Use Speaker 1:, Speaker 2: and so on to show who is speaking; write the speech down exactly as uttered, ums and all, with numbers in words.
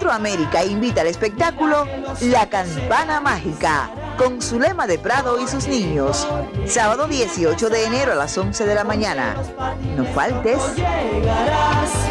Speaker 1: Metro América invita al espectáculo La Campana Mágica, con Zulema de Prado y sus niños. Sábado dieciocho de enero a las once de la mañana. No faltes.